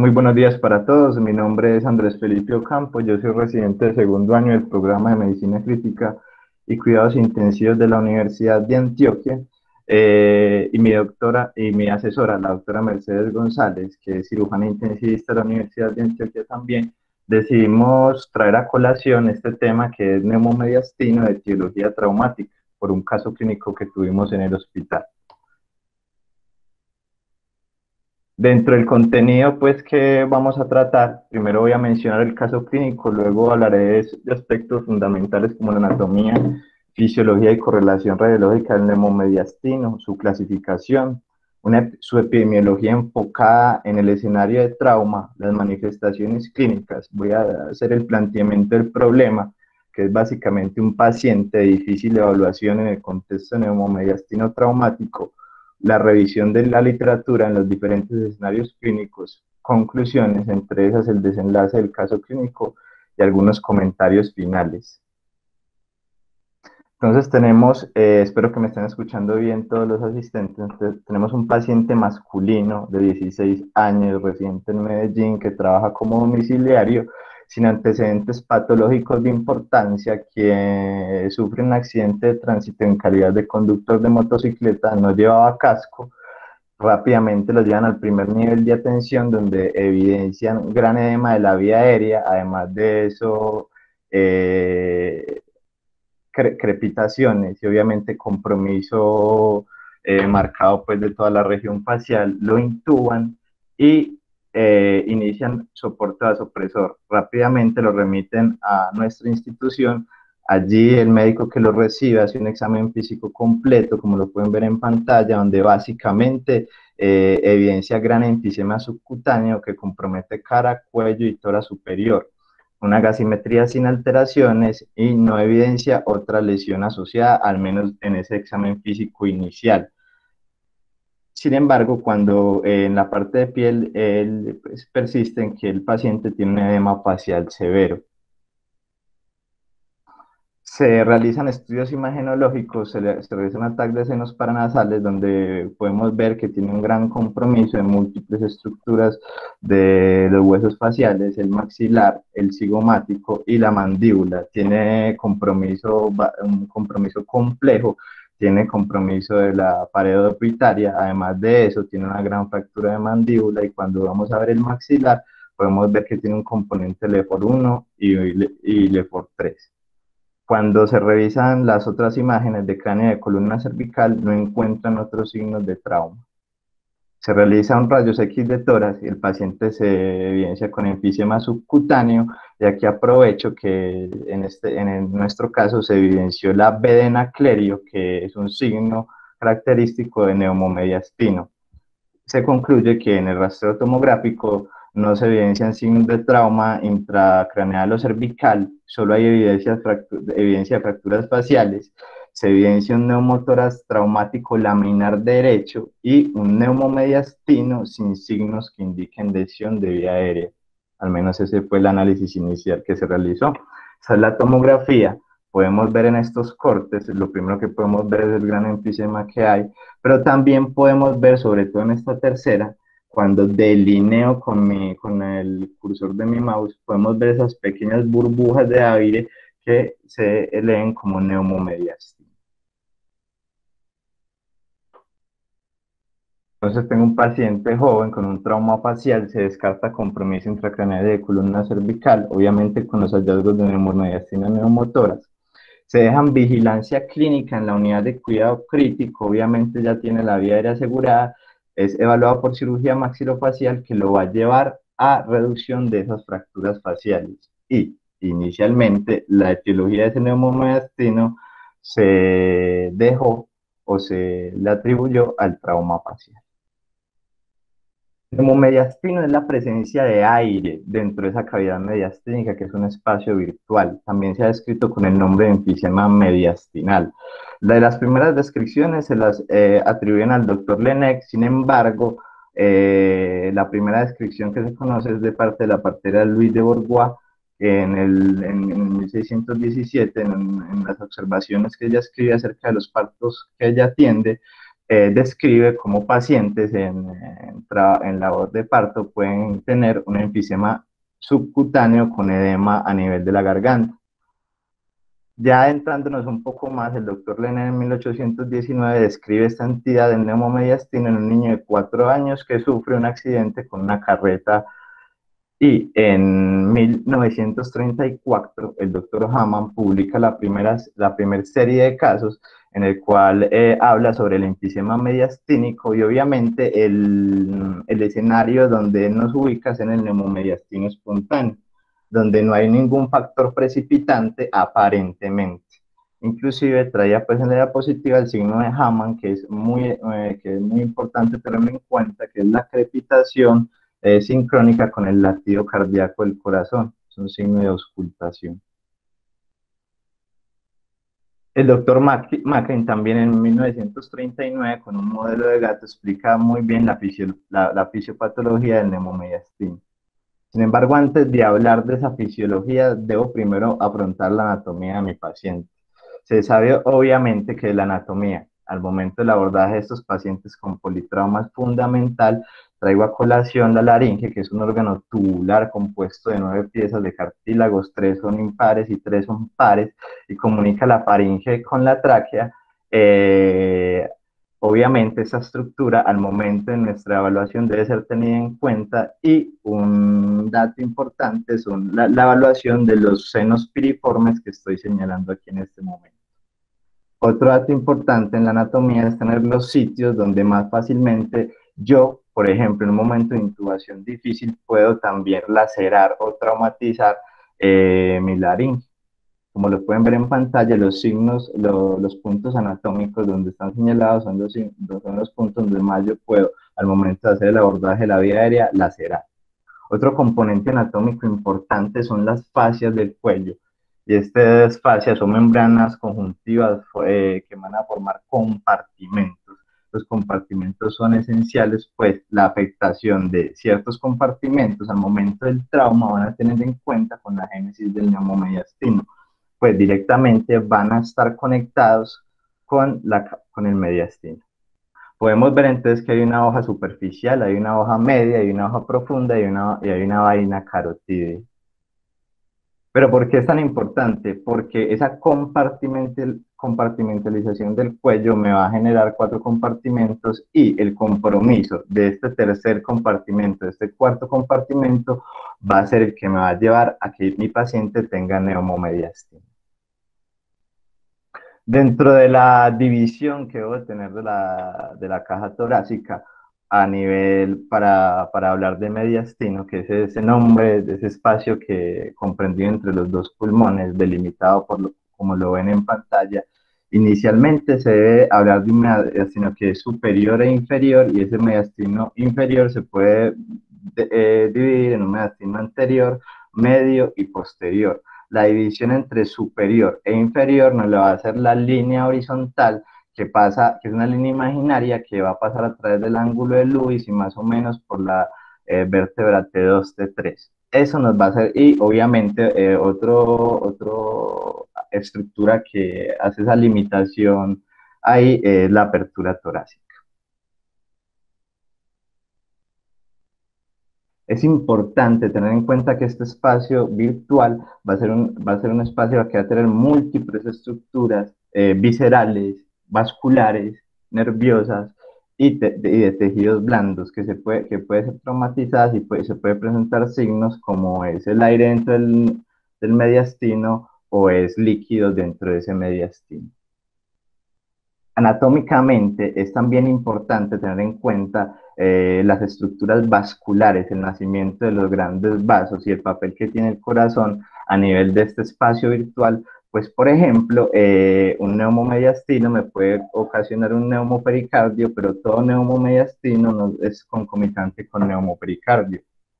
Muy buenos días para todos. Mi nombre es Andrés Felipe Ocampo. Yo soy residente de segundo año del programa de Medicina Crítica y Cuidados Intensivos de la Universidad de Antioquia. Y mi doctora y mi asesora, la doctora Mercedes González, que es cirujana intensivista de la Universidad de Antioquia también, decidimos traer a colación este tema que es neumomediastino de etiología traumática por un caso clínico que tuvimos en el hospital. Dentro del contenido, pues, que vamos a tratar, primero voy a mencionar el caso clínico, luego hablaré de aspectos fundamentales como la anatomía, fisiología y correlación radiológica del neumomediastino, su clasificación, su epidemiología enfocada en el escenario de trauma, las manifestaciones clínicas. Voy a hacer el planteamiento del problema, que es básicamente un paciente de difícil evaluación en el contexto neumomediastino traumático, la revisión de la literatura en los diferentes escenarios clínicos, conclusiones, entre esas el desenlace del caso clínico y algunos comentarios finales. Entonces tenemos, espero que me estén escuchando bien todos los asistentes. Entonces, tenemos un paciente masculino de 16 años, residente en Medellín, que trabaja como domiciliario, sin antecedentes patológicos de importancia, que sufre un accidente de tránsito en calidad de conductor de motocicleta, no llevaba casco. Rápidamente los llevan al primer nivel de atención, donde evidencian gran edema de la vía aérea. Además de eso, crepitaciones y obviamente compromiso marcado pues de toda la región facial. Lo intuban y inician soporte vasopresor. Rápidamente lo remiten a nuestra institución. Allí el médico que lo recibe hace un examen físico completo, como lo pueden ver en pantalla, donde básicamente evidencia gran enfisema subcutáneo que compromete cara, cuello y tórax superior, una gasimetría sin alteraciones y no evidencia otra lesión asociada, al menos en ese examen físico inicial. Sin embargo, cuando en la parte de piel pues, persiste en que el paciente tiene un edema facial severo. Se realizan estudios imagenológicos, se realiza un TAC de senos paranasales, donde podemos ver que tiene un gran compromiso de múltiples estructuras de los huesos faciales, el maxilar, el cigomático y la mandíbula. Tiene un compromiso complejo, tiene compromiso de la pared orbitaria. Además de eso, tiene una gran fractura de mandíbula, y cuando vamos a ver el maxilar, podemos ver que tiene un componente LEFOR1 y LEFOR3. Cuando se revisan las otras imágenes de cráneo y de columna cervical, no encuentran otros signos de trauma. Se realiza un rayos X de tórax y el paciente se evidencia con enfisema subcutáneo, y aquí aprovecho que en nuestro caso se evidenció la vedena clerio, que es un signo característico de neumomediastino. Se concluye que en el rastreo tomográfico no se evidencian signos de trauma intracraneal o cervical, solo hay evidencia de fracturas faciales. Se evidencia un neumotórax traumático laminar derecho y un neumomediastino sin signos que indiquen lesión de vía aérea. Al menos ese fue el análisis inicial que se realizó. Esa es la tomografía. Podemos ver en estos cortes, lo primero que podemos ver es el gran enfisema que hay, pero también podemos ver, sobre todo en esta tercera, cuando delineo con el cursor de mi mouse, podemos ver esas pequeñas burbujas de aire que se leen como neumomediastino. Entonces tengo un paciente joven con un trauma facial, se descarta compromiso intracraneal de columna cervical, obviamente con los hallazgos de neumomediastina neumotórax. Se dejan vigilancia clínica en la unidad de cuidado crítico, obviamente ya tiene la vía aérea asegurada, es evaluado por cirugía maxilofacial, que lo va a llevar a reducción de esas fracturas faciales. Y inicialmente la etiología de ese neumomediastino se dejó o se le atribuyó al trauma facial. Neumomediastino es la presencia de aire dentro de esa cavidad mediastínica, que es un espacio virtual. También se ha descrito con el nombre de enfisema mediastinal. De las primeras descripciones se las atribuyen al doctor Lenec. Sin embargo, la primera descripción que se conoce es de parte de la partera Louis de Bourgois en 1617, en las observaciones que ella escribe acerca de los partos que ella atiende. describe cómo pacientes en labor de parto pueden tener un enfisema subcutáneo con edema a nivel de la garganta. Ya entrándonos un poco más, el doctor Lenné en 1819 describe esta entidad del neumomediastino en un niño de 4 años que sufre un accidente con una carreta, y en 1934 el doctor Hamann publica la primera serie de casos en el cual habla sobre el enfisema mediastínico, y obviamente el escenario donde nos ubica es en el neumomediastino espontáneo, donde no hay ningún factor precipitante aparentemente. Inclusive traía pues en la diapositiva el signo de Hamann, que es muy importante tenerlo en cuenta, que es la crepitación sincrónica con el latido cardíaco del corazón. Es un signo de auscultación. El doctor Macklin también en 1939 con un modelo de gato explica muy bien la fisiopatología del neumomediastino. Sin embargo, antes de hablar de esa fisiología, debo primero afrontar la anatomía de mi paciente. Se sabe obviamente que la anatomía, al momento del abordaje de estos pacientes con politrauma, es fundamental. Traigo a colación la laringe, que es un órgano tubular compuesto de 9 piezas de cartílagos, 3 son impares y 3 son pares, y comunica la faringe con la tráquea. Eh, Obviamente esa estructura al momento de nuestra evaluación debe ser tenida en cuenta, y un dato importante son la evaluación de los senos piriformes que estoy señalando aquí en este momento. Otro dato importante en la anatomía es tener los sitios donde más fácilmente yo, por ejemplo, en un momento de intubación difícil, puedo también lacerar o traumatizar mi laringe. Como lo pueden ver en pantalla, los signos, los puntos anatómicos donde están señalados son los puntos donde más yo puedo, al momento de hacer el abordaje de la vía aérea, lacerar. Otro componente anatómico importante son las fascias del cuello. Y estas fascias son membranas conjuntivas que van a formar compartimentos. Los compartimentos son esenciales, pues la afectación de ciertos compartimentos al momento del trauma van a tener en cuenta con la génesis del neumomediastino, pues directamente van a estar conectados con el mediastino. Podemos ver entonces que hay una hoja superficial, hay una hoja media, hay una hoja profunda y hay una vaina carotídea. Pero ¿por qué es tan importante? Porque esa compartimentalización del cuello me va a generar 4 compartimentos, y el compromiso de este tercer compartimento, de este cuarto compartimento, va a ser el que me va a llevar a que mi paciente tenga neumomediastino. Dentro de la división que debo tener de la caja torácica, a nivel para hablar de mediastino, que es ese nombre, de ese espacio que comprendido entre los dos pulmones, delimitado como lo ven en pantalla, inicialmente se debe hablar de un mediastino que es superior e inferior, y ese mediastino inferior se puede dividir en un mediastino anterior, medio y posterior. La división entre superior e inferior nos la va a hacer la línea horizontal, que es una línea imaginaria que va a pasar a través del ángulo de Lewis y más o menos por la vértebra T2, T3. Eso nos va a hacer, y obviamente otro estructura que hace esa limitación ahí es la apertura torácica. Es importante tener en cuenta que este espacio virtual va a ser un espacio que va a tener múltiples estructuras viscerales, vasculares, nerviosas y de tejidos blandos que puede ser traumatizadas, y se puede presentar signos como es el aire dentro del mediastino o es líquido dentro de ese mediastino. Anatómicamente es también importante tener en cuenta las estructuras vasculares, el nacimiento de los grandes vasos y el papel que tiene el corazón a nivel de este espacio virtual. Pues, por ejemplo, un neumomediastino me puede ocasionar un neumopericardio, pero todo neumomediastino no es concomitante con neumopericardio.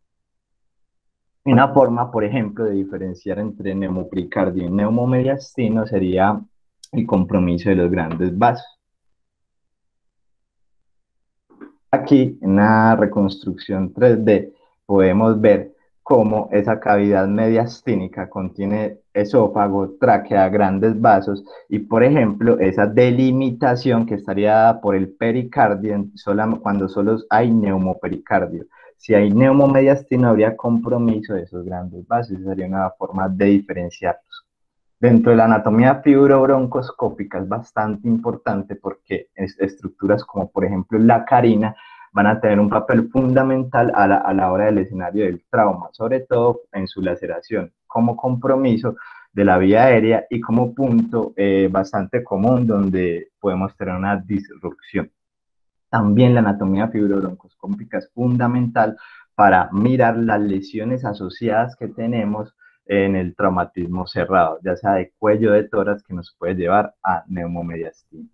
Una forma, por ejemplo, de diferenciar entre neumopericardio y neumomediastino sería el compromiso de los grandes vasos. Aquí en la reconstrucción 3D podemos ver cómo esa cavidad mediastínica contiene esófago, tráquea, grandes vasos y, por ejemplo, esa delimitación que estaría dada por el pericardio cuando solo hay neumopericardio. Si hay neumomediastino, habría compromiso de esos grandes vasos y sería una forma de diferenciarlos. Dentro de la anatomía fibrobroncoscópica es bastante importante porque estructuras como por ejemplo la carina van a tener un papel fundamental a la hora del escenario del trauma, sobre todo en su laceración, como compromiso de la vía aérea y como punto bastante común donde podemos tener una disrupción. También la anatomía fibrobroncoscópica es fundamental para mirar las lesiones asociadas que tenemos en el traumatismo cerrado, ya sea de cuello de tórax, que nos puede llevar a neumomediastino.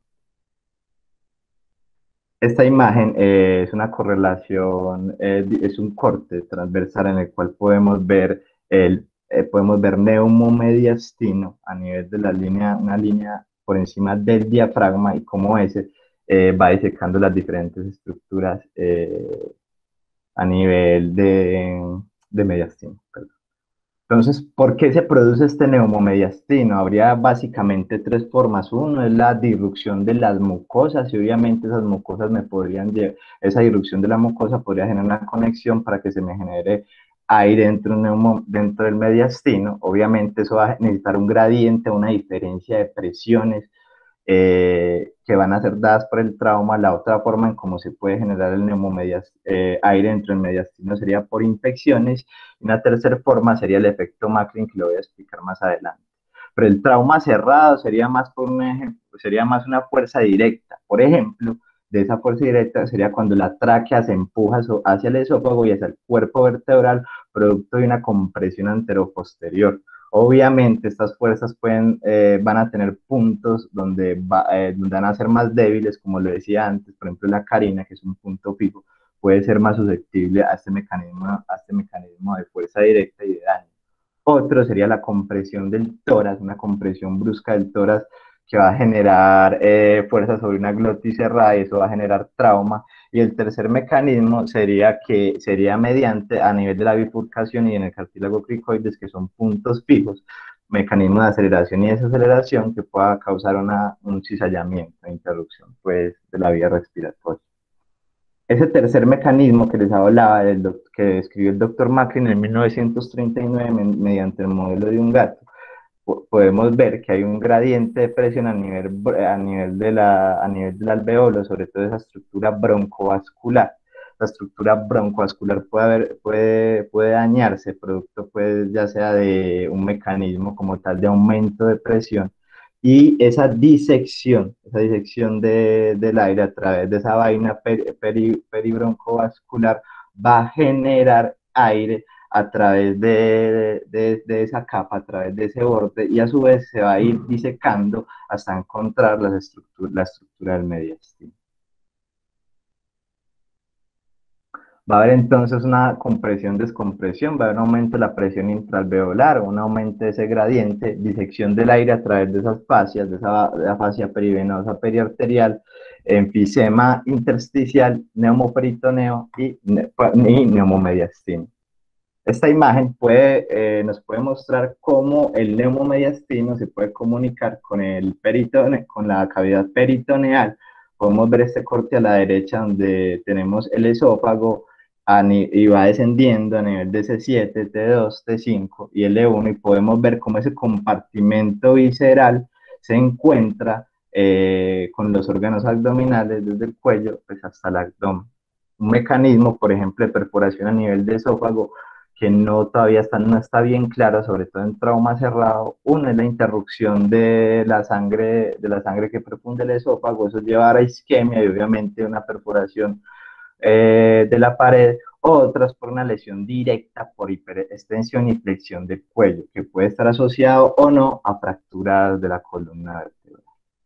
Esta imagen es una correlación, es un corte transversal en el cual podemos ver neumomediastino a nivel de la línea, una línea por encima del diafragma y cómo ese va disecando las diferentes estructuras a nivel de mediastino. Perdón. Entonces, ¿por qué se produce este neumomediastino? Habría básicamente tres formas. Uno es la disrupción de las mucosas y obviamente esas mucosas me podrían llevar, esa disrupción de la mucosa podría generar una conexión para que se me genere aire dentro del mediastino. Obviamente eso va a necesitar un gradiente, una diferencia de presiones que van a ser dadas por el trauma. La otra forma en cómo se puede generar el aire dentro del mediastino sería por infecciones. Y una tercera forma sería el efecto Macklin, que lo voy a explicar más adelante. Pero el trauma cerrado sería más, sería más una fuerza directa. Por ejemplo, de esa fuerza directa sería cuando la tráquea se empuja hacia el esófago y hacia el cuerpo vertebral, producto de una compresión anteroposterior. Obviamente estas fuerzas van a tener puntos donde van a ser más débiles, como lo decía antes, por ejemplo la carina, que es un punto fijo, puede ser más susceptible a este mecanismo de fuerza directa y de daño. Otro sería la compresión del tórax, una compresión brusca del tórax que va a generar fuerza sobre una glotis cerrada y eso va a generar trauma. Y el tercer mecanismo sería mediante a nivel de la bifurcación y en el cartílago cricoides, que son puntos fijos, mecanismos de aceleración y desaceleración que pueda causar un cizallamiento, interrupción pues, de la vía respiratoria. Ese tercer mecanismo que les hablaba, que describió el doctor Macklin en 1939 mediante el modelo de un gato, podemos ver que hay un gradiente de presión a nivel del alveolo, sobre todo esa estructura broncovascular. La estructura broncovascular puede dañarse, producto pues, ya sea de un mecanismo como tal de aumento de presión, y esa disección del aire a través de esa vaina peribroncovascular va a generar aire a través de esa capa, a través de ese borde, y a su vez se va a ir disecando hasta encontrar la estructura del mediastino. Va a haber entonces una compresión-descompresión, va a haber un aumento de la presión intraalveolar, un aumento de ese gradiente, disección del aire a través de esas fascias, de la fascia perivenosa periarterial, enfisema intersticial, neumoperitoneo y neumomediastino. Esta imagen nos puede mostrar cómo el neumomediastino se puede comunicar con con la cavidad peritoneal. Podemos ver este corte a la derecha donde tenemos el esófago y va descendiendo a nivel de C7, T2, T5 y L1, y podemos ver cómo ese compartimento visceral se encuentra con los órganos abdominales desde el cuello pues, hasta el abdomen. Un mecanismo, por ejemplo, de perforación a nivel de esófago que no está bien claro, sobre todo en trauma cerrado. Uno es la interrupción de la sangre que perfunde el esófago, eso lleva a isquemia y obviamente una perforación de la pared. Otras por una lesión directa por hiperextensión y flexión del cuello, que puede estar asociado o no a fracturas de la columna vertebral.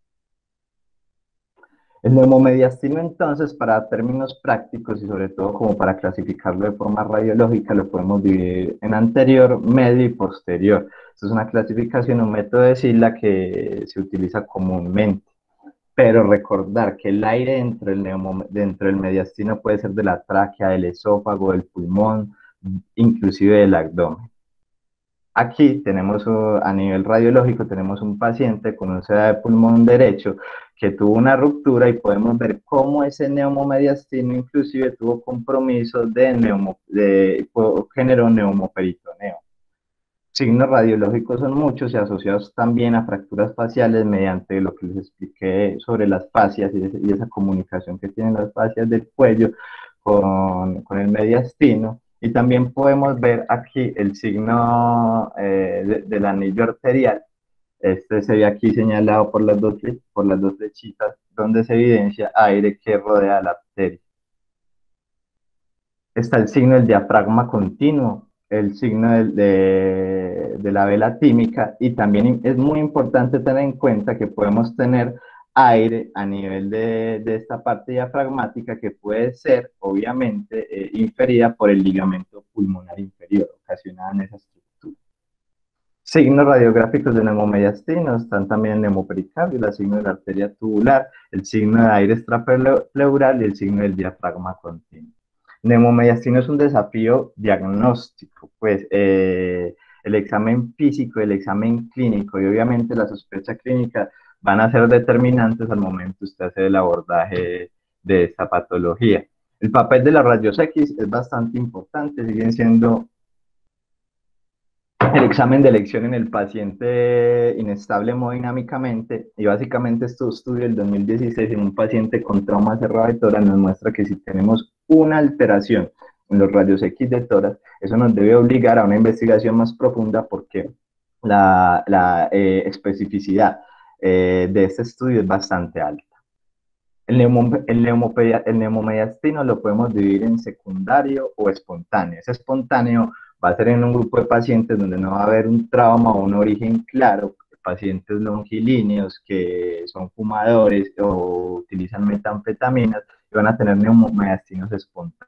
El neumomediastino, entonces, para términos prácticos y sobre todo como para clasificarlo de forma radiológica, lo podemos dividir en anterior, medio y posterior. Esto es una clasificación, un método de Silla que se utiliza comúnmente. Pero recordar que el aire dentro del mediastino puede ser de la tráquea, del esófago, del pulmón, inclusive del abdomen. Aquí tenemos, a nivel radiológico, tenemos un paciente con un SEDA de pulmón derecho que tuvo una ruptura y podemos ver cómo ese neumomediastino inclusive tuvo compromiso generó neumoperitoneo. Signos radiológicos son muchos y asociados también a fracturas faciales mediante lo que les expliqué sobre las fascias y esa comunicación que tienen las fascias del cuello con el mediastino. Y también podemos ver aquí el signo del anillo arterial. Este se ve aquí señalado por las dos flechitas, donde se evidencia aire que rodea la arteria. Está el signo del diafragma continuo, el signo de la vela tímica, y también es muy importante tener en cuenta que podemos tener aire a nivel de esta parte diafragmática que puede ser obviamente inferida por el ligamento pulmonar inferior ocasionada en esa estructura. Signos radiográficos de neumomediastino están también el neumopericardio, el signo de la arteria tubular, el signo de aire extrapleural y el signo del diafragma continuo. Neumomediastino es un desafío diagnóstico, pues el examen físico, el examen clínico y obviamente la sospecha clínica van a ser determinantes al momento de usted hacer el abordaje de esta patología. El papel de los rayos X es bastante importante, siguen siendo el examen de elección en el paciente inestable hemodinámicamente, y básicamente este estudio del 2016 en un paciente con trauma cerrado de tórax nos muestra que si tenemos una alteración en los rayos X de tórax, eso nos debe obligar a una investigación más profunda porque la especificidad de este estudio es bastante alta. El neumomediastino lo podemos dividir en secundario o espontáneo. Es espontáneo, va a ser en un grupo de pacientes donde no va a haber un trauma o un origen claro, pacientes longilíneos que son fumadores o utilizan metanfetaminas y van a tener neumomediastinos espontáneos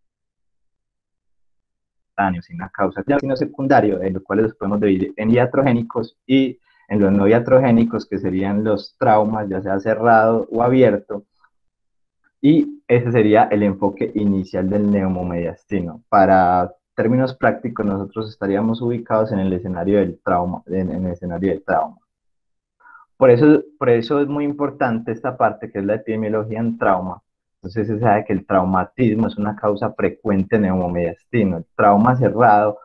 sin una causa. Sino secundario, en los cuales los podemos dividir en iatrogénicos y en los no iatrogénicos, que serían los traumas, ya sea cerrado o abierto. Y ese sería el enfoque inicial del neumomediastino. Para términos prácticos, nosotros estaríamos ubicados en el escenario del trauma, en el escenario del trauma. Por eso es muy importante esta parte que es la epidemiología en trauma. Entonces se sabe que el traumatismo es una causa frecuente en neumomediastino. El trauma cerrado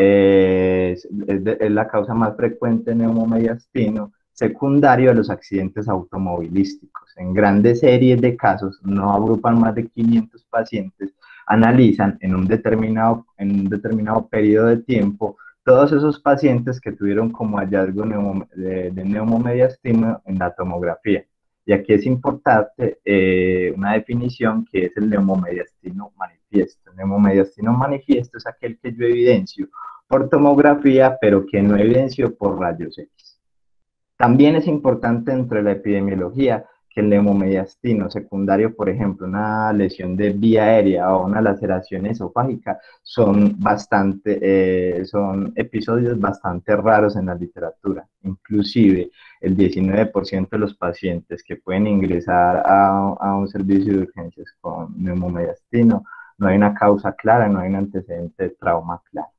es la causa más frecuente en neumomediastino, secundario a los accidentes automovilísticos. En grandes series de casos, no agrupan más de 500 pacientes, analizan en un determinado periodo de tiempo todos esos pacientes que tuvieron como hallazgo de neumomediastino en la tomografía. Y aquí es importante una definición que es el neumomediastino manifiesto. El neumomediastino manifiesto es aquel que yo evidencio por tomografía, pero que no evidencio por rayos X. También es importante dentro de la epidemiología que el neumomediastino secundario, por ejemplo, una lesión de vía aérea o una laceración esofágica, son episodios bastante raros en la literatura. Inclusive el 19% de los pacientes que pueden ingresar a un servicio de urgencias con neumomediastino, no hay una causa clara, no hay un antecedente de trauma claro.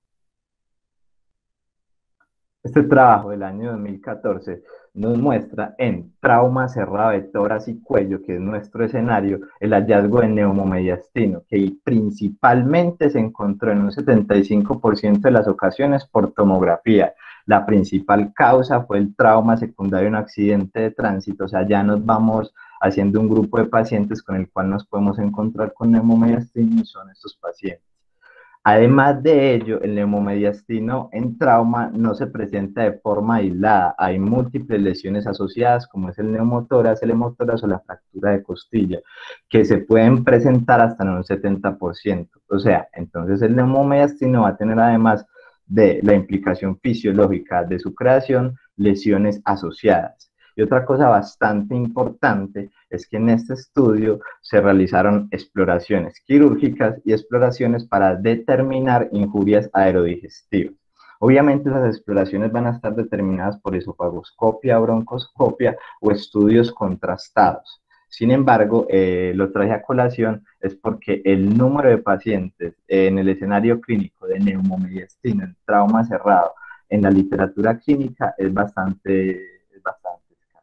Este trabajo del año 2014 nos muestra en trauma cerrado de tórax y cuello, que es nuestro escenario, el hallazgo de neumomediastino, que principalmente se encontró en un 75% de las ocasiones por tomografía. La principal causa fue el trauma secundario en un accidente de tránsito, o sea, ya nos vamos haciendo un grupo de pacientes con el cual nos podemos encontrar con neumomediastino y son estos pacientes. Además de ello, el neumomediastino en trauma no se presenta de forma aislada. Hay múltiples lesiones asociadas, como es el neumotórax, el hemotórax o la fractura de costilla, que se pueden presentar hasta en un 70%. O sea, entonces el neumomediastino va a tener, además de la implicación fisiológica de su creación, lesiones asociadas. Y otra cosa bastante importante es que en este estudio se realizaron exploraciones quirúrgicas y exploraciones para determinar injurias aerodigestivas. Obviamente esas exploraciones van a estar determinadas por esofagoscopia, broncoscopia o estudios contrastados. Sin embargo, lo traje a colación es porque el número de pacientes en el escenario clínico de neumomediastina en trauma cerrado en la literatura clínica es bastante escaso.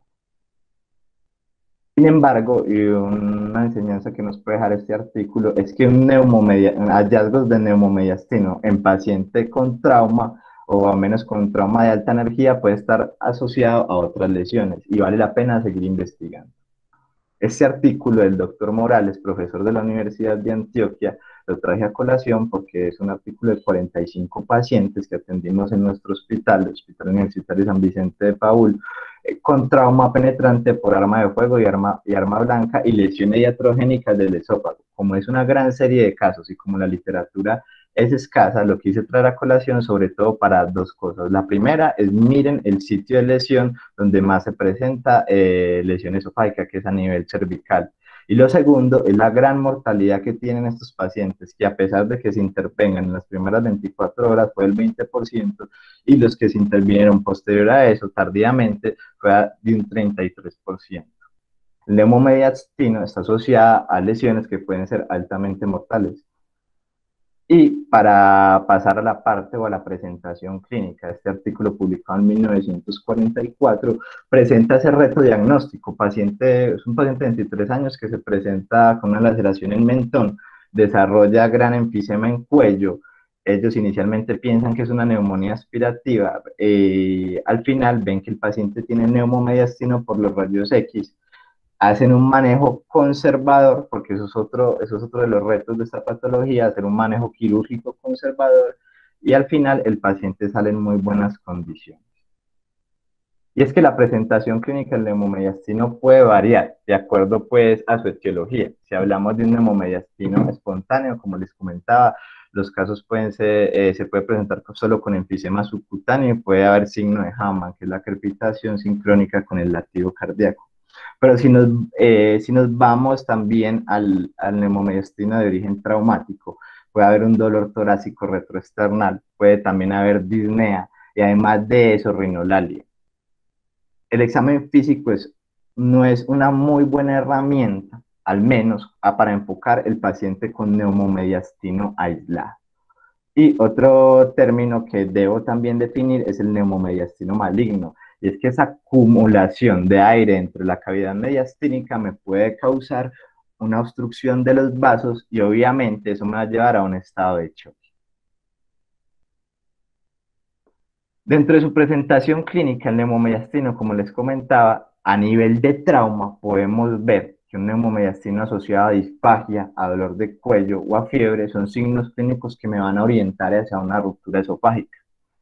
Sin embargo, y una enseñanza que nos puede dejar este artículo es que hallazgos de neumomediastino en paciente con trauma o al menos con trauma de alta energía puede estar asociado a otras lesiones y vale la pena seguir investigando. Este artículo del doctor Morales, profesor de la Universidad de Antioquia, lo traje a colación porque es un artículo de 45 pacientes que atendimos en nuestro hospital, el Hospital Universitario San Vicente de Paúl, con trauma penetrante por arma de fuego y arma blanca y lesiones iatrogénicas del esófago. Como es una gran serie de casos y como la literatura es escasa, lo quise traer a colación sobre todo para dos cosas. La primera es miren el sitio de lesión donde más se presenta lesión esofágica, que es a nivel cervical. Y lo segundo es la gran mortalidad que tienen estos pacientes, que a pesar de que se intervengan en las primeras 24 horas fue el 20%, y los que se intervinieron posterior a eso, tardíamente, fue de un 33%. El neumomediastino está asociada a lesiones que pueden ser altamente mortales. Y para pasar a la parte o a la presentación clínica, este artículo publicado en 1944 presenta ese reto diagnóstico. Es un paciente de 23 años que se presenta con una laceración en mentón, desarrolla gran enfisema en cuello. Ellos inicialmente piensan que es una neumonía aspirativa. Al final ven que el paciente tiene neumomediastino por los rayos X, hacen un manejo conservador, porque eso es otro de los retos de esta patología, hacer un manejo quirúrgico conservador, y al final el paciente sale en muy buenas condiciones. Y es que la presentación clínica del neumomediastino puede variar de acuerdo pues a su etiología. Si hablamos de un neumomediastino espontáneo, como les comentaba, los casos se puede presentar solo con enfisema subcutáneo y puede haber signo de Hamann, que es la crepitación sincrónica con el latido cardíaco. Pero si nos vamos también al neumomediastino de origen traumático, puede haber un dolor torácico retroesternal, puede también haber disnea y además de eso rinolalia. El examen físico no es una muy buena herramienta, al menos para enfocar el paciente con neumomediastino aislado. Y otro término que debo también definir es el neumomediastino maligno, y es que esa acumulación de aire entre la cavidad mediastínica me puede causar una obstrucción de los vasos y obviamente eso me va a llevar a un estado de choque. Dentro de su presentación clínica, el neumomediastino, como les comentaba, a nivel de trauma podemos ver que un neumomediastino asociado a disfagia, a dolor de cuello o a fiebre son signos clínicos que me van a orientar hacia una ruptura esofágica.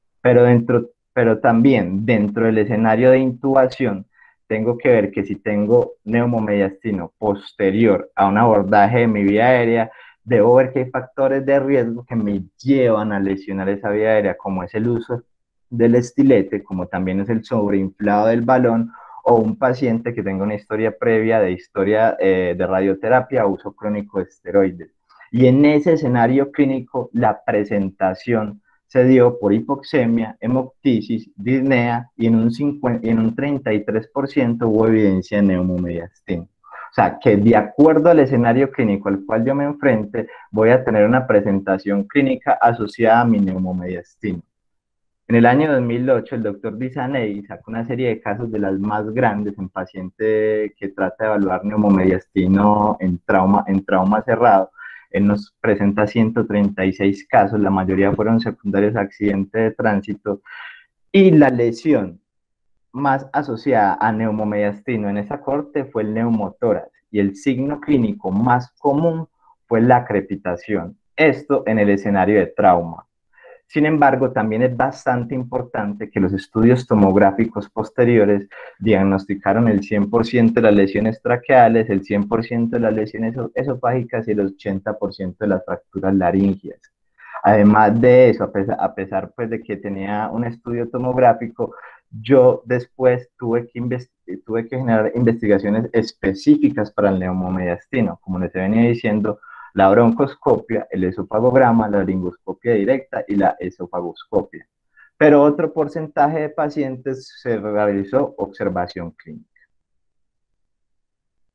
Pero también dentro del escenario de intubación, tengo que ver que si tengo neumomediastino posterior a un abordaje de mi vía aérea, debo ver que hay factores de riesgo que me llevan a lesionar esa vía aérea, como es el uso del estilete, como también es el sobreinflado del balón, o un paciente que tenga una historia previa de historia de radioterapia o uso crónico de esteroides. Y en ese escenario clínico, la presentación se dio por hipoxemia, hemoptisis, disnea y en un 33% hubo evidencia de neumomediastina. O sea, que de acuerdo al escenario clínico al cual yo me enfrente, voy a tener una presentación clínica asociada a mi neumomediastina. En el año 2008, el doctor Disaney sacó una serie de casos de las más grandes en paciente que trata de evaluar neumomediastino en trauma cerrado. Él nos presenta 136 casos, la mayoría fueron secundarios a accidente de tránsito, y la lesión más asociada a neumomediastino en esa corte fue el neumotórax, y el signo clínico más común fue la crepitación. Esto en el escenario de trauma. Sin embargo, también es bastante importante que los estudios tomográficos posteriores diagnosticaron el 100% de las lesiones traqueales, el 100% de las lesiones esofágicas y el 80% de las fracturas laringias. Además de eso, a pesar pues, de que tenía un estudio tomográfico, yo después tuve que generar investigaciones específicas para el neumomediastino. Como les venía diciendo, la broncoscopia, el esofagograma, la laringoscopia directa y la esofagoscopia. Pero otro porcentaje de pacientes se realizó observación clínica.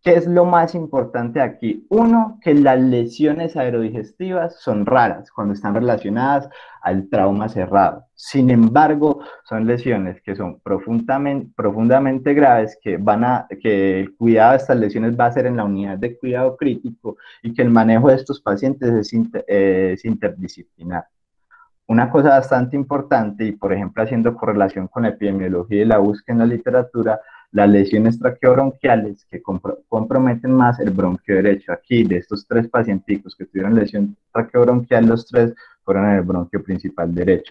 ¿Qué es lo más importante aquí? Uno, que las lesiones aerodigestivas son raras cuando están relacionadas al trauma cerrado. Sin embargo, son lesiones que son profundamente graves, que el cuidado de estas lesiones va a ser en la unidad de cuidado crítico y que el manejo de estos pacientes es interdisciplinar. Una cosa bastante importante, y por ejemplo haciendo correlación con la epidemiología y la búsqueda en la literatura, las lesiones traqueobronquiales que comprometen más el bronquio derecho. Aquí, de estos tres pacienticos que tuvieron lesión traqueobronquial, los tres fueron en el bronquio principal derecho.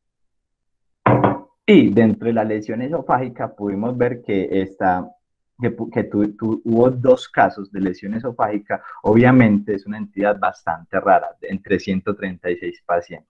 Y dentro de la lesión esofágica pudimos ver que hubo dos casos de lesión esofágica. Obviamente es una entidad bastante rara, entre 136 pacientes.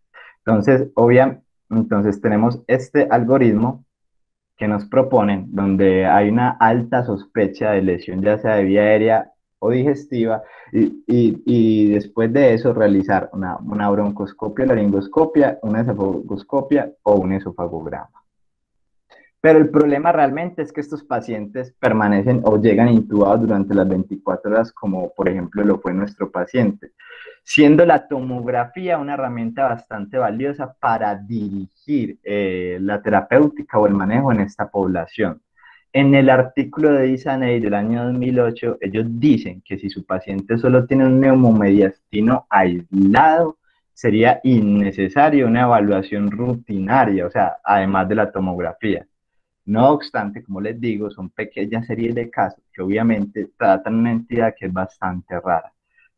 Entonces tenemos este algoritmo que nos proponen, donde hay una alta sospecha de lesión, ya sea de vía aérea o digestiva, y después de eso realizar una broncoscopia, laringoscopia, una esofagoscopia o un esofagograma. Pero el problema realmente es que estos pacientes permanecen o llegan intubados durante las 24 horas, como por ejemplo lo fue nuestro paciente, siendo la tomografía una herramienta bastante valiosa para dirigir la terapéutica o el manejo en esta población. En el artículo de Isaney del año 2008, ellos dicen que si su paciente solo tiene un neumomediastino aislado, sería innecesaria una evaluación rutinaria, o sea, además de la tomografía. No obstante, como les digo, son pequeñas series de casos que obviamente tratan una entidad que es bastante rara.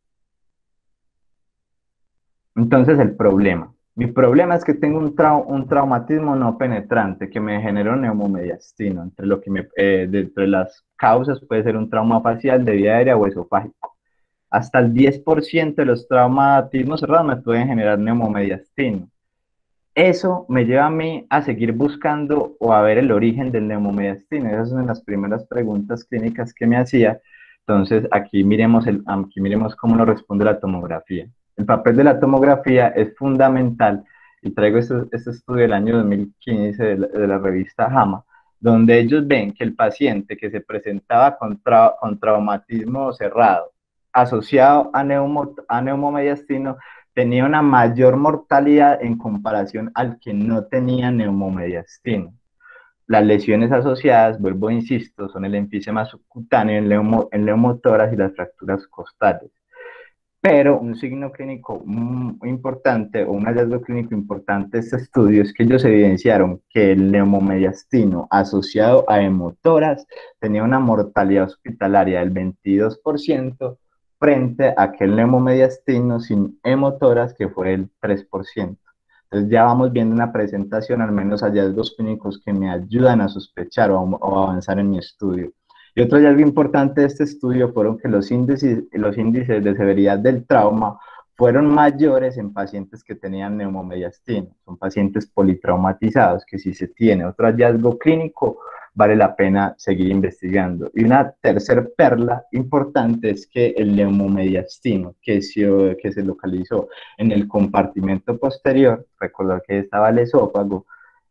Entonces, mi problema es que tengo un traumatismo no penetrante que me generó neumomediastino. Dentro de las causas puede ser un trauma facial de vía aérea o esofágico. Hasta el 10% de los traumatismos cerrados me pueden generar neumomediastino. Eso me lleva a mí a seguir buscando o a ver el origen del neumomediastino. Esas son las primeras preguntas clínicas que me hacía. Entonces, aquí miremos cómo nos responde la tomografía. El papel de la tomografía es fundamental, y traigo este estudio del año 2015 de la revista JAMA, donde ellos ven que el paciente que se presentaba con traumatismo cerrado asociado a neumomediastino tenía una mayor mortalidad en comparación al que no tenía neumomediastino. Las lesiones asociadas, vuelvo e insisto, son el enfisema subcutáneo en neumotoras y las fracturas costales. Pero un signo clínico importante o un hallazgo clínico importante de este estudio es que ellos evidenciaron que el neumomediastino asociado a hemotoras tenía una mortalidad hospitalaria del 22% frente a aquel neumomediastino sin hemotoras que fue el 3%. Entonces ya vamos viendo una presentación, al menos hallazgos clínicos que me ayudan a sospechar o avanzar en mi estudio. Y otro hallazgo importante de este estudio fueron que los índices de severidad del trauma fueron mayores en pacientes que tenían neumomediastino. Son pacientes politraumatizados, que si se tiene otro hallazgo clínico, vale la pena seguir investigando. Y una tercer perla importante es que el neumomediastino, que se localizó en el compartimento posterior, recordar que estaba el esófago,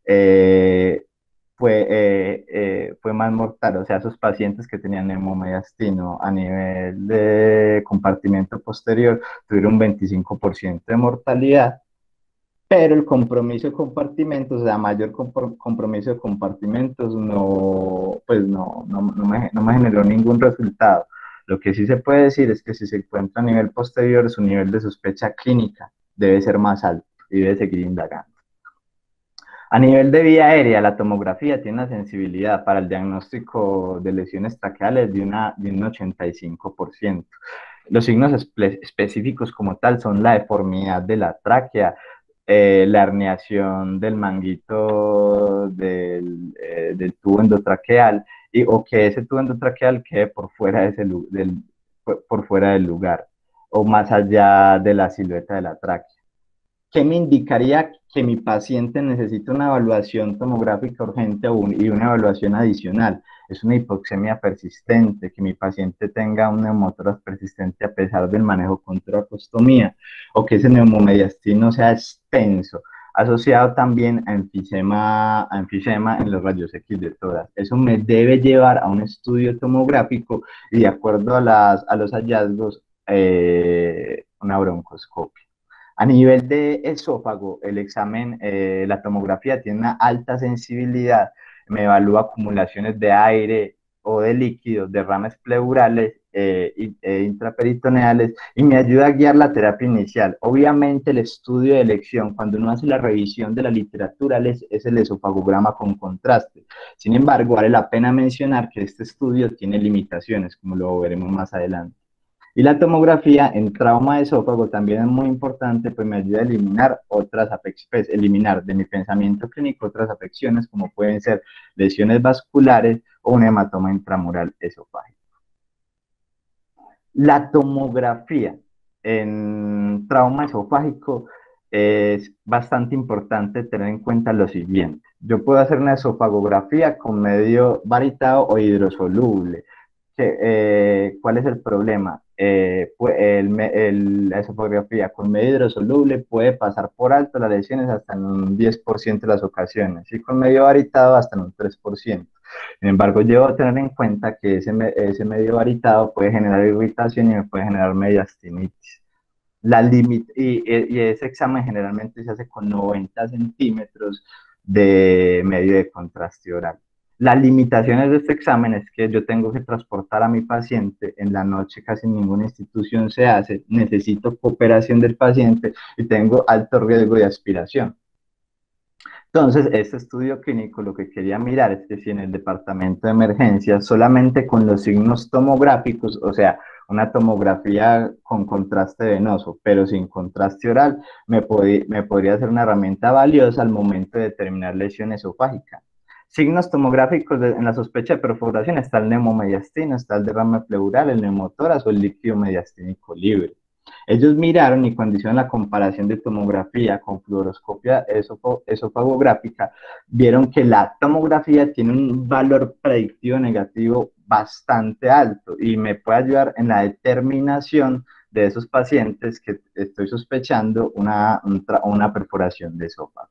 fue más mortal. O sea, esos pacientes que tenían neumomediastino a nivel de compartimento posterior tuvieron un 25% de mortalidad, pero el compromiso de compartimentos, o sea, mayor compromiso de compartimentos, no me generó ningún resultado. Lo que sí se puede decir es que si se encuentra a nivel posterior, su nivel de sospecha clínica debe ser más alto y debe seguir indagando. A nivel de vía aérea, la tomografía tiene una sensibilidad para el diagnóstico de lesiones traqueales de un 85%. Los signos específicos como tal son la deformidad de la tráquea, la herniación del manguito del tubo endotraqueal, o que ese tubo endotraqueal quede por fuera, por fuera del lugar o más allá de la silueta de la tráquea. ¿Qué me indicaría que mi paciente necesita una evaluación tomográfica urgente y una evaluación adicional? Es una hipoxemia persistente, que mi paciente tenga un neumotórax persistente a pesar del manejo con tracostomía, o que ese neumomediastino sea extenso, asociado también a enfisema en los rayos X de tórax. Eso me debe llevar a un estudio tomográfico y de acuerdo a los hallazgos, una broncoscopia. A nivel de esófago, el examen, la tomografía tiene una alta sensibilidad, me evalúa acumulaciones de aire o de líquidos, derrames pleurales intraperitoneales y me ayuda a guiar la terapia inicial. Obviamente el estudio de elección, cuando uno hace la revisión de la literatura, es el esofagograma con contraste. Sin embargo, vale la pena mencionar que este estudio tiene limitaciones, como lo veremos más adelante. Y la tomografía en trauma de esófago también es muy importante, pues me ayuda a eliminar otras afecciones, pues, eliminar de mi pensamiento clínico otras afecciones como pueden ser lesiones vasculares o un hematoma intramural esofágico. La tomografía en trauma esofágico es bastante importante tener en cuenta lo siguiente. Yo puedo hacer una esofagografía con medio varitado o hidrosoluble. ¿Cuál es el problema? La esofagografía con medio hidrosoluble puede pasar por alto las lesiones hasta en un 10% de las ocasiones y con medio varitado hasta en un 3%. Sin embargo, yo debo tener en cuenta que ese medio varitado puede generar irritación y me puede generar mediastinitis. Y ese examen generalmente se hace con 90 centímetros de medio de contraste oral. Las limitaciones de este examen es que yo tengo que transportar a mi paciente en la noche, casi en ninguna institución se hace, necesito cooperación del paciente y tengo alto riesgo de aspiración. Entonces, este estudio clínico lo que quería mirar es que si en el departamento de emergencias, solamente con los signos tomográficos, o sea, una tomografía con contraste venoso, pero sin contraste oral, me podría ser una herramienta valiosa al momento de determinar lesión esofágica. Signos tomográficos en la sospecha de perforación está el neumomediastino, está el derrame pleural, el neumotórax o el líquido mediastínico libre. Ellos miraron y cuando hicieron la comparación de tomografía con fluoroscopia esofagográfica, vieron que la tomografía tiene un valor predictivo negativo bastante alto y me puede ayudar en la determinación de esos pacientes que estoy sospechando una perforación de esófago.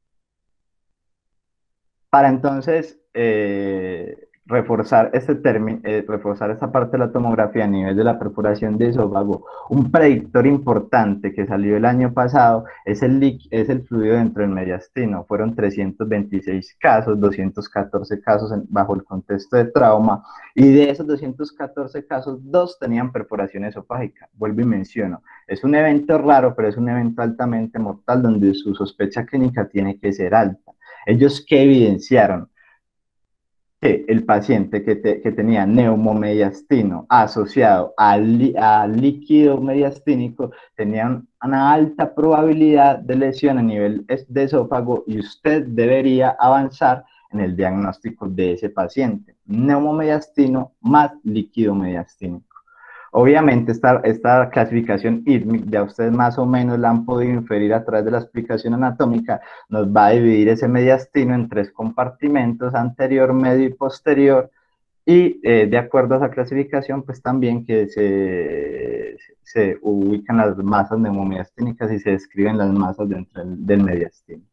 Para entonces reforzar reforzar esta parte de la tomografía a nivel de la perforación de esófago, un predictor importante que salió el año pasado es el fluido dentro del mediastino. Fueron 326 casos, 214 casos bajo el contexto de trauma, y de esos 214 casos, 2 tenían perforación esofágica. Vuelvo y menciono, es un evento raro, pero es un evento altamente mortal donde su sospecha clínica tiene que ser alta. Ellos que evidenciaron que el paciente que tenía neumomediastino asociado a líquido mediastínico tenía una alta probabilidad de lesión a nivel de esófago y usted debería avanzar en el diagnóstico de ese paciente. Neumomediastino más líquido mediastínico. Obviamente esta clasificación IRMIC ya ustedes más o menos la han podido inferir a través de la explicación anatómica, nos va a dividir ese mediastino en 3 compartimentos, anterior, medio y posterior, y de acuerdo a esa clasificación, pues también que se ubican las masas neumomediastínicas y se describen las masas dentro del mediastino.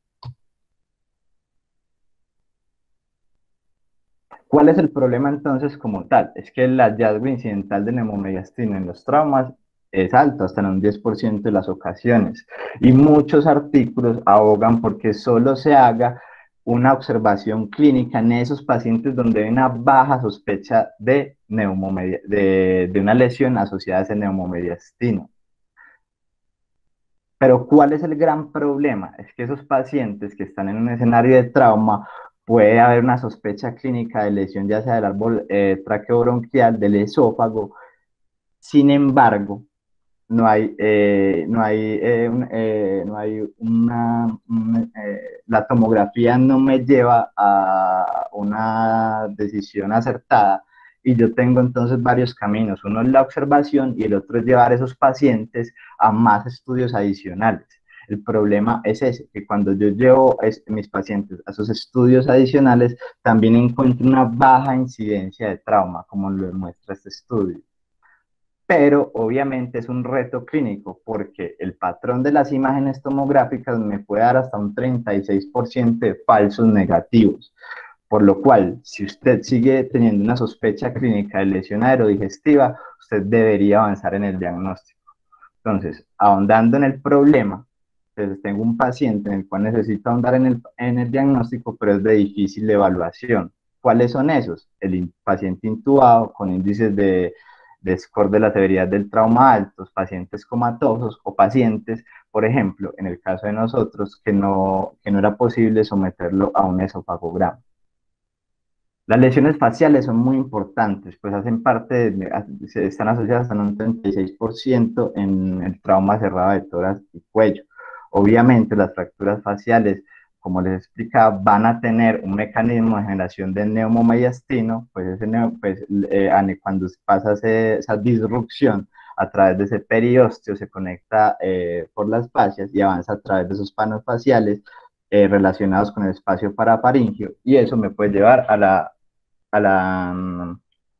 ¿Cuál es el problema entonces como tal? Es que el hallazgo incidental de neumomediastino en los traumas es alto, hasta en un 10% de las ocasiones. Y muchos artículos abogan porque solo se haga una observación clínica en esos pacientes donde hay una baja sospecha de una lesión asociada a ese neumomediastino. Pero ¿cuál es el gran problema? Es que esos pacientes que están en un escenario de trauma, puede haber una sospecha clínica de lesión ya sea del árbol traqueobronquial, del esófago. Sin embargo, la tomografía no me lleva a una decisión acertada y yo tengo entonces varios caminos. Uno es la observación y el otro es llevar esos pacientes a más estudios adicionales. El problema es ese, que cuando yo llevo mis pacientes a esos estudios adicionales, también encuentro una baja incidencia de trauma, como lo demuestra este estudio. pero obviamente es un reto clínico porque el patrón de las imágenes tomográficas me puede dar hasta un 36% de falsos negativos. Por lo cual, si usted sigue teniendo una sospecha clínica de lesión aerodigestiva, usted debería avanzar en el diagnóstico. Entonces, ahondando en el problema, entonces tengo un paciente en el cual necesito ahondar en el diagnóstico, pero es de difícil evaluación. ¿Cuáles son esos? El paciente intubado con índices de score de la severidad del trauma altos, pacientes comatosos o pacientes, por ejemplo, en el caso de nosotros, que no era posible someterlo a un esofagograma. Las lesiones faciales son muy importantes, pues hacen parte, están asociadas en un 36% en el trauma cerrado de tórax y cuello. Obviamente las fracturas faciales, como les explicaba, van a tener un mecanismo de generación de neumomediastino, pues, cuando pasa esa disrupción a través de ese periósteo, se conecta por las fascias y avanza a través de esos panos faciales relacionados con el espacio parafaringio, y eso me puede llevar a la,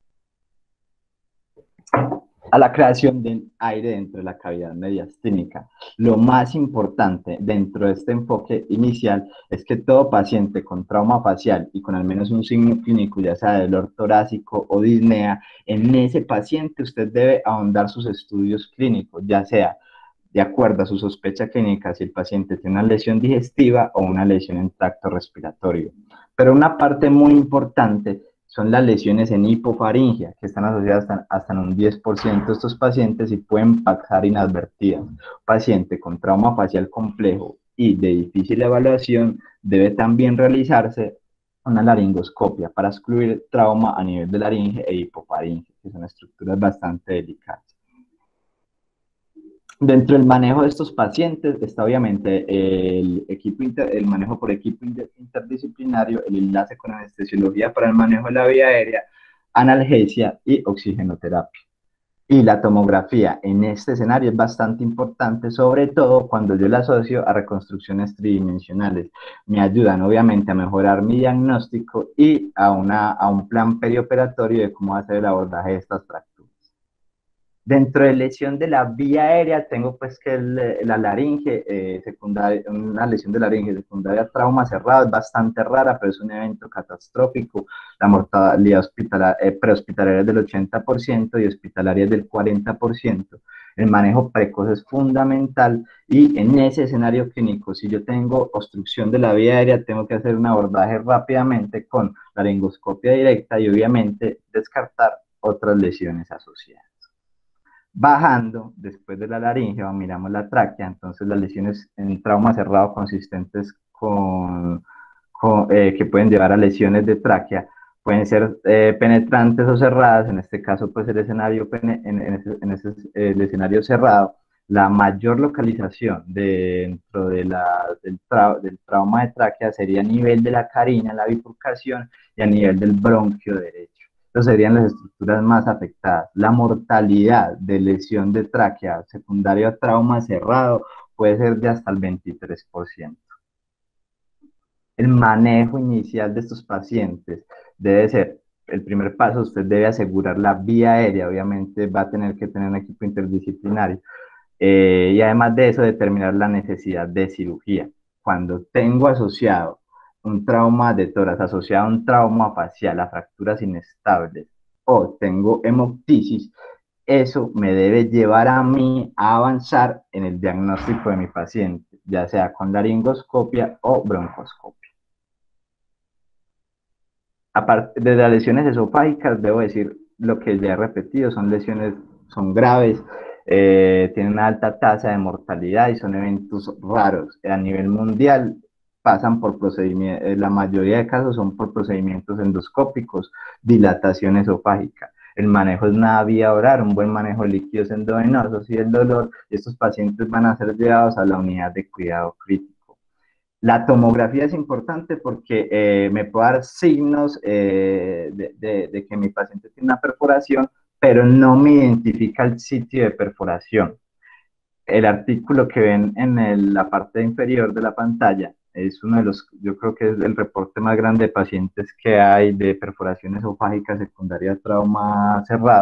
a la creación de aire dentro de la cavidad mediastínica. Lo más importante dentro de este enfoque inicial es que todo paciente con trauma facial y con al menos un signo clínico, ya sea dolor torácico o disnea, en ese paciente usted debe ahondar sus estudios clínicos, ya sea de acuerdo a su sospecha clínica, si el paciente tiene una lesión digestiva o una lesión en tracto respiratorio. Pero una parte muy importante son las lesiones en hipofaringia, que están asociadas hasta en un 10% de estos pacientes y pueden pasar inadvertidas. Un paciente con trauma facial complejo y de difícil evaluación debe también realizarse una laringoscopia para excluir trauma a nivel de laringe e hipofaringe, que son estructuras bastante delicadas. Dentro del manejo de estos pacientes está obviamente el manejo por equipo interdisciplinario, el enlace con anestesiología para el manejo de la vía aérea, analgesia y oxigenoterapia. Y la tomografía en este escenario es bastante importante, sobre todo cuando yo la asocio a reconstrucciones tridimensionales. Me ayudan obviamente a mejorar mi diagnóstico y a un plan perioperatorio de cómo hacer el abordaje de estas fracturas. Dentro de lesión de la vía aérea, tengo pues que la laringe secundaria, una lesión de laringe secundaria a trauma cerrado, es bastante rara, pero es un evento catastrófico. La mortalidad prehospitalaria es del 80% y hospitalaria es del 40%. El manejo precoz es fundamental y en ese escenario clínico, si yo tengo obstrucción de la vía aérea, tengo que hacer un abordaje rápidamente con laringoscopia directa y obviamente descartar otras lesiones asociadas. Bajando, después de la laringe, miramos la tráquea, entonces las lesiones en trauma cerrado consistentes que pueden llevar a lesiones de tráquea pueden ser penetrantes o cerradas, en este caso pues el escenario, el escenario cerrado, la mayor localización dentro del trauma de tráquea sería a nivel de la carina, la bifurcación y a nivel del bronquio derecho. Entonces serían las estructuras más afectadas. La mortalidad de lesión de tráquea secundaria a trauma cerrado puede ser de hasta el 23%. El manejo inicial de estos pacientes debe ser, el primer paso, usted debe asegurar la vía aérea, obviamente va a tener que tener un equipo interdisciplinario, y además de eso determinar la necesidad de cirugía. Cuando tengo asociado un trauma de tórax asociado a un trauma facial, a fracturas inestables, o tengo hemoptisis, eso me debe llevar a mí a avanzar en el diagnóstico de mi paciente, ya sea con laringoscopia o broncoscopia. Aparte de las lesiones esofágicas, debo decir lo que ya he repetido, son lesiones, son graves, tienen una alta tasa de mortalidad y son eventos raros. A nivel mundial pasan por procedimientos, la mayoría de casos son por procedimientos endoscópicos, dilatación esofágica. El manejo es una vía oral, un buen manejo de líquidos endovenosos y el dolor, y estos pacientes van a ser llevados a la unidad de cuidado crítico. La tomografía es importante porque me puede dar signos de que mi paciente tiene una perforación, pero no me identifica el sitio de perforación. El artículo que ven en la parte inferior de la pantalla es uno de los, yo creo que es el reporte más grande de pacientes que hay de perforación esofágica secundaria a trauma cerrado.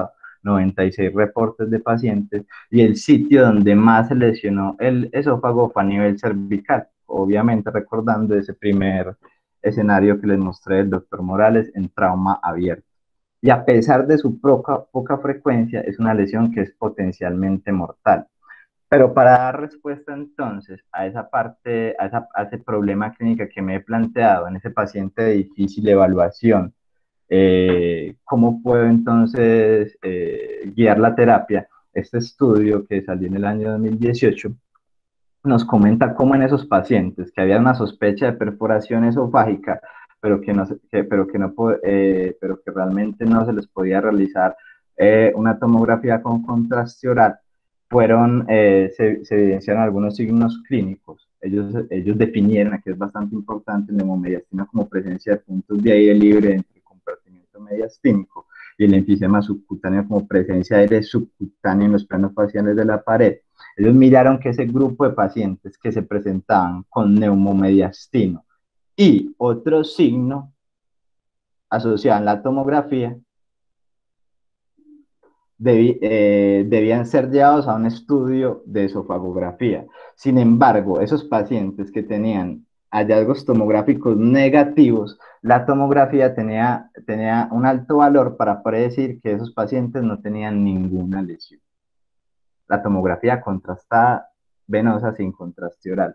96 reportes de pacientes, y el sitio donde más se lesionó el esófago fue a nivel cervical, obviamente recordando ese primer escenario que les mostré del doctor Morales en trauma abierto. Y a pesar de su poca frecuencia, es una lesión que es potencialmente mortal. Pero para dar respuesta entonces a esa parte, a ese problema clínico que me he planteado en ese paciente de difícil evaluación, ¿cómo puedo entonces guiar la terapia? Este estudio que salió en el año 2018 nos comenta cómo en esos pacientes que había una sospecha de perforación esofágica, pero que, no, pero que realmente no se les podía realizar una tomografía con contraste oral, se evidenciaron algunos signos clínicos. Ellos definieron, que es bastante importante, el hemomediastina como presencia de puntos de aire libre entre el compartimiento mediastínico y el enfisema subcutáneo como presencia de aire subcutáneo en los planos faciales de la pared. Ellos miraron que ese grupo de pacientes que se presentaban con neumomediastino y otro signo asociado en la tomografía debían ser llevados a un estudio de esofagografía. Sin embargo, esos pacientes que tenían hallazgos tomográficos negativos, la tomografía tenía un alto valor para predecir que esos pacientes no tenían ninguna lesión. La tomografía contrastada venosa sin contraste oral.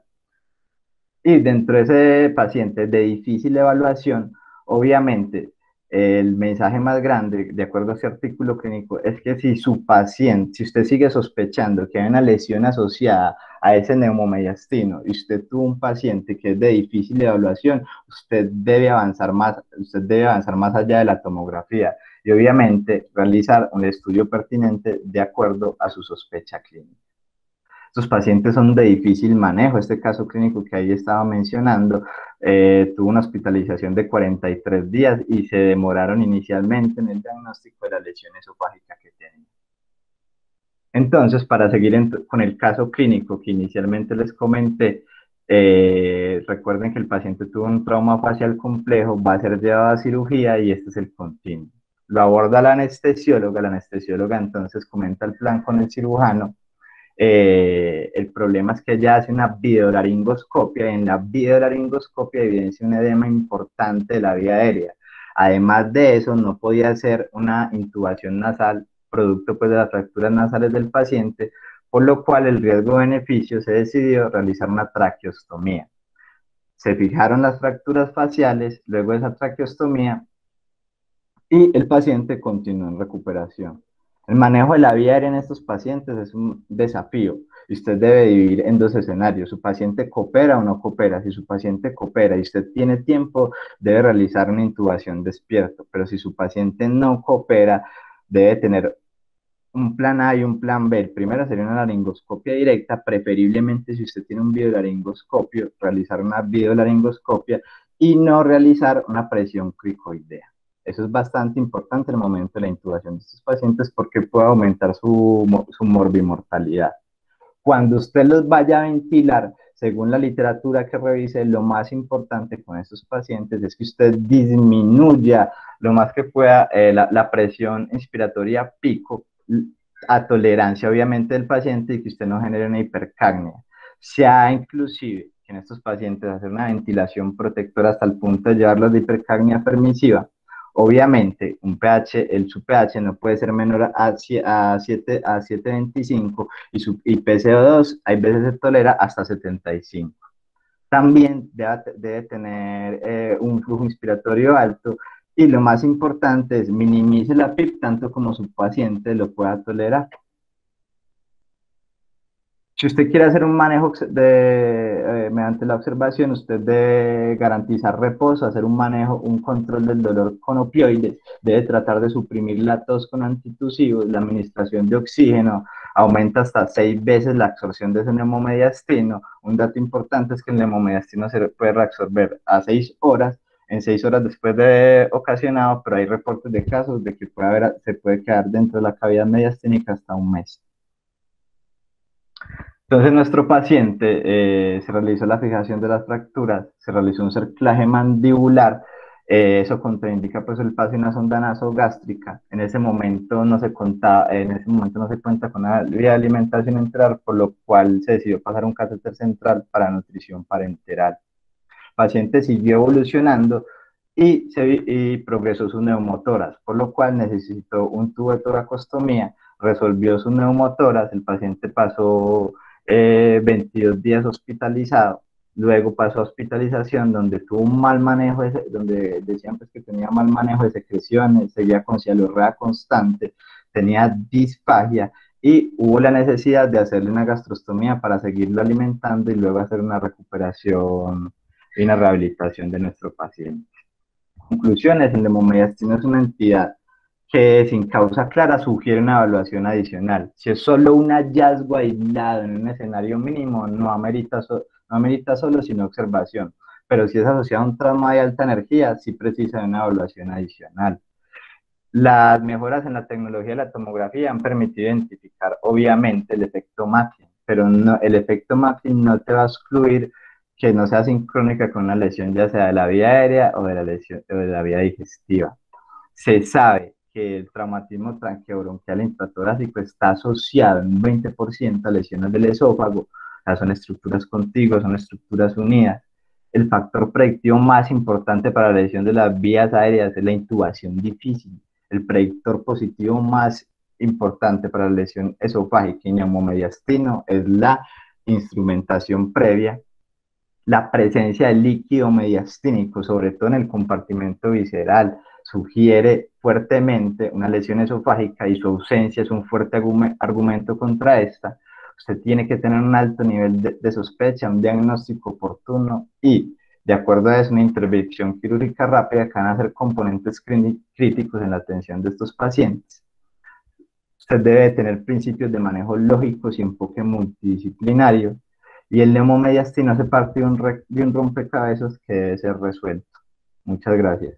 Y dentro de ese paciente de difícil evaluación, obviamente, el mensaje más grande, de acuerdo a ese artículo clínico, es que si su paciente, si usted sigue sospechando que hay una lesión asociada a ese neumomediastino y usted tuvo un paciente que es de difícil evaluación, usted debe avanzar más allá de la tomografía y obviamente realizar un estudio pertinente de acuerdo a su sospecha clínica. Estos pacientes son de difícil manejo. Este caso clínico que ahí estaba mencionando tuvo una hospitalización de 43 días y se demoraron inicialmente en el diagnóstico de la lesión esofágica que tenía. Entonces, para seguir con el caso clínico que inicialmente les comenté, recuerden que el paciente tuvo un trauma facial complejo, va a ser llevado a cirugía y este es el continuo. Lo aborda la anestesióloga entonces comenta el plan con el cirujano. El problema es que ella hace una videolaringoscopia y en la videolaringoscopia evidencia un edema importante de la vía aérea. Además de eso, no podía hacer una intubación nasal, producto pues de las fracturas nasales del paciente, por lo cual el riesgo-beneficio se decidió realizar una traqueostomía. Se fijaron las fracturas faciales, luego de esa traqueostomía, y el paciente continuó en recuperación. El manejo de la vía aérea en estos pacientes es un desafío y usted debe dividir en dos escenarios. ¿Su paciente coopera o no coopera? Si su paciente coopera y usted tiene tiempo, debe realizar una intubación despierto, pero si su paciente no coopera, debe tener un plan A y un plan B. El primero sería una laringoscopia directa, preferiblemente si usted tiene un videolaringoscopio, realizar una videolaringoscopia y no realizar una presión cricoidea. Eso es bastante importante en el momento de la intubación de estos pacientes porque puede aumentar su morbimortalidad. Cuando usted los vaya a ventilar, según la literatura que revise, lo más importante con estos pacientes es que usted disminuya lo más que pueda la presión inspiratoria pico a tolerancia obviamente del paciente y que usted no genere una hipercapnia. Se ha inclusive en estos pacientes hacer una ventilación protectora hasta el punto de llevarlos de hipercapnia permisiva. Obviamente, su pH no puede ser menor a 7.25 y PCO2 hay veces se tolera hasta 75. También debe tener un flujo inspiratorio alto y lo más importante es minimice la PIP tanto como su paciente lo pueda tolerar. Si usted quiere hacer un manejo mediante la observación, usted debe garantizar reposo, hacer un manejo, un control del dolor con opioides, debe tratar de suprimir la tos con antitusivos, la administración de oxígeno aumenta hasta 6 veces la absorción de ese neumomediastino. Un dato importante es que el neumomediastino se puede reabsorber a 6 horas, en 6 horas después de ocasionado, pero hay reportes de casos de que se puede quedar dentro de la cavidad mediastínica hasta un mes. Entonces, nuestro paciente se realizó la fijación de las fracturas, se realizó un cerclaje mandibular Eso contraindica pues el paso de una sonda nasogástrica. En ese momento no se contaba, en ese momento no se cuenta con una vía de alimentación enteral, por lo cual se decidió pasar un catéter central para nutrición parenteral. El paciente siguió evolucionando y progresó sus neumotoras, por lo cual necesitó un tubo de toracostomía, resolvió sus neumotoras, el paciente pasó 22 días hospitalizado, luego pasó a hospitalización donde tuvo un mal manejo, donde decían pues que tenía mal manejo de secreciones, seguía con cialorrea constante, tenía disfagia y hubo la necesidad de hacerle una gastrostomía para seguirlo alimentando y luego hacer una recuperación y una rehabilitación de nuestro paciente. Conclusiones, el hemomediastino es una entidad que sin causa clara sugiere una evaluación adicional. Si es solo un hallazgo aislado en un escenario mínimo, no amerita solo sino observación. Pero si es asociado a un trauma de alta energía, sí precisa de una evaluación adicional. Las mejoras en la tecnología de la tomografía han permitido identificar, obviamente, el efecto Mapping, pero no, el efecto Mapping no te va a excluir que no sea sincrónica con una lesión, ya sea de la vía aérea o de la, lesión, o de la vía digestiva. Se sabe que el traumatismo tranqueobronquial intratorácico está asociado en un 20% a lesiones del esófago, o sea, son estructuras contiguas, son estructuras unidas. El factor predictivo más importante para la lesión de las vías aéreas es la intubación difícil. El predictor positivo más importante para la lesión esofágica y neumomediastino es la instrumentación previa, la presencia de líquido mediastínico, sobre todo en el compartimento visceral, sugiere fuertemente una lesión esofágica y su ausencia es un fuerte argumento contra esta. Usted tiene que tener un alto nivel de sospecha, un diagnóstico oportuno y, de acuerdo a eso, una intervención quirúrgica rápida que van a ser componentes críticos en la atención de estos pacientes. Usted debe tener principios de manejo lógicos y enfoque multidisciplinario. Y el neumomediastino hace parte de un rompecabezas que debe ser resuelto. Muchas gracias.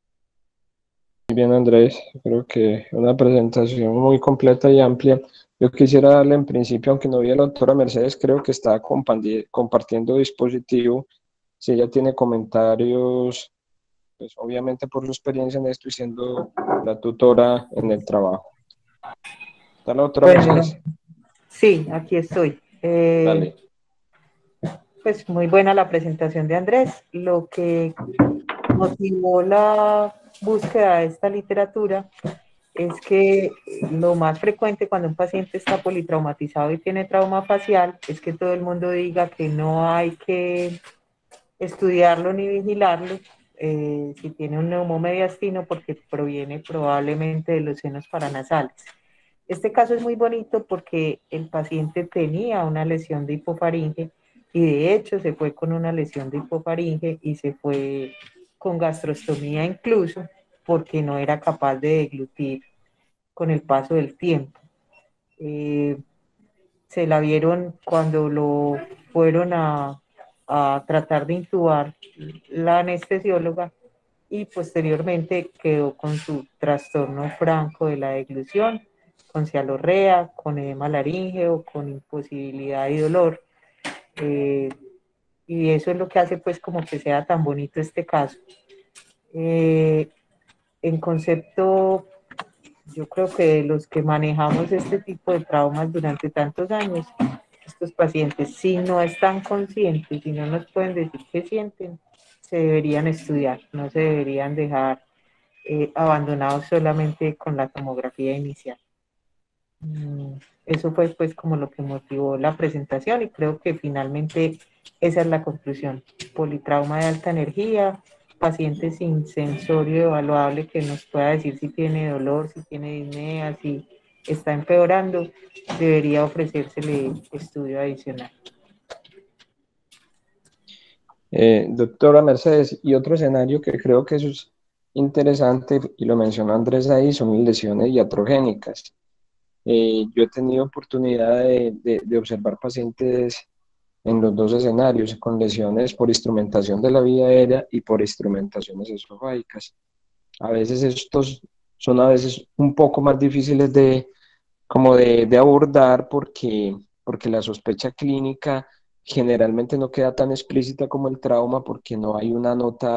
Muy bien, Andrés, creo que una presentación muy completa y amplia. Yo quisiera darle en principio, aunque no vi a la doctora Mercedes, creo que está compartiendo dispositivo. Si ella tiene comentarios, pues obviamente por su experiencia en esto y siendo la tutora en el trabajo. ¿Está la doctora Mercedes? Bueno, sí, aquí estoy. Dale. Pues muy buena la presentación de Andrés. Lo que motivó la búsqueda de esta literatura es que lo más frecuente cuando un paciente está politraumatizado y tiene trauma facial es que todo el mundo diga que no hay que estudiarlo ni vigilarlo si tiene un neumomediastino porque proviene probablemente de los senos paranasales. Este caso es muy bonito porque el paciente tenía una lesión de hipofaringe y de hecho se fue con una lesión de hipofaringe y se fue con gastrostomía incluso porque no era capaz de deglutir con el paso del tiempo. Se la vieron cuando lo fueron a tratar de intubar la anestesióloga y posteriormente quedó con su trastorno franco de la deglución, con cialorrea, con edema laríngeo, con imposibilidad y dolor. Y eso es lo que hace pues como que sea tan bonito este caso. En concepto, yo creo que los que manejamos este tipo de traumas durante tantos años, estos pacientes, si no están conscientes, si no nos pueden decir qué sienten, se deberían estudiar, no se deberían dejar abandonados solamente con la tomografía inicial. Eso fue pues como lo que motivó la presentación y creo que finalmente esa es la conclusión. Politrauma de alta energía, paciente sin sensorio evaluable que nos pueda decir si tiene dolor, si tiene disnea, si está empeorando, debería ofrecérsele estudio adicional. Doctora Mercedes, y otro escenario que creo que eso es interesante, y lo mencionó Andrés ahí, son lesiones iatrogénicas. Yo he tenido oportunidad de observar pacientes en los dos escenarios, con lesiones por instrumentación de la vía aérea y por instrumentaciones esofágicas. A veces estos son a veces un poco más difíciles de abordar porque la sospecha clínica generalmente no queda tan explícita como el trauma porque no hay una nota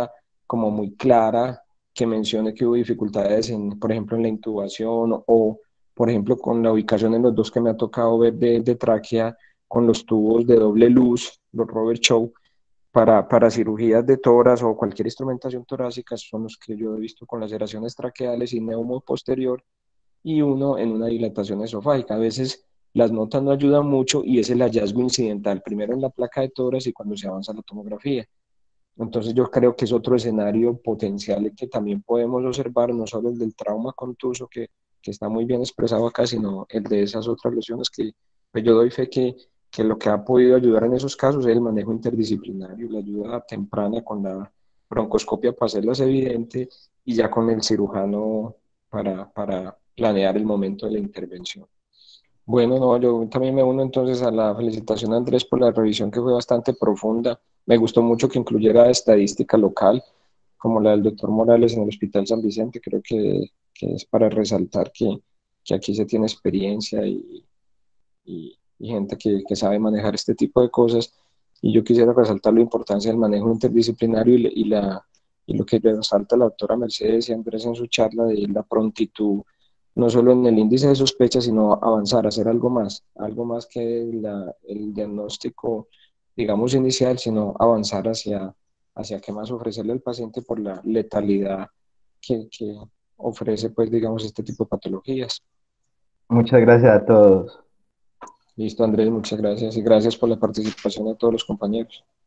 como muy clara que mencione que hubo dificultades, por ejemplo, en la intubación o, por ejemplo, con la ubicación en los dos que me ha tocado ver de tráquea, con los tubos de doble luz, los Robert Shaw, para cirugías de tórax o cualquier instrumentación torácica, son los que yo he visto con laceraciones traqueales y neumo posterior, y uno en una dilatación esofágica. A veces las notas no ayudan mucho y es el hallazgo incidental, primero en la placa de tórax y cuando se avanza la tomografía. Entonces yo creo que es otro escenario potencial que también podemos observar, no solo el del trauma contuso que está muy bien expresado acá, sino el de esas otras lesiones que pues yo doy fe que lo que ha podido ayudar en esos casos es el manejo interdisciplinario, la ayuda temprana con la broncoscopia para hacerlas evidente y ya con el cirujano para planear el momento de la intervención. Bueno, no, yo también me uno entonces a la felicitación a Andrés por la revisión que fue bastante profunda. Me gustó mucho que incluyera estadística local, como la del doctor Morales en el Hospital San Vicente. Creo que es para resaltar que aquí se tiene experiencia y gente que sabe manejar este tipo de cosas. Y yo quisiera resaltar la importancia del manejo interdisciplinario y lo que resalta la doctora Mercedes y Andrés en su charla de la prontitud, no solo en el índice de sospecha, sino avanzar, hacer algo más que el diagnóstico, digamos, inicial, sino avanzar hacia qué más ofrecerle al paciente por la letalidad que ofrece, pues, digamos, este tipo de patologías. Muchas gracias a todos. Listo, Andrés, muchas gracias y gracias por la participación a todos los compañeros.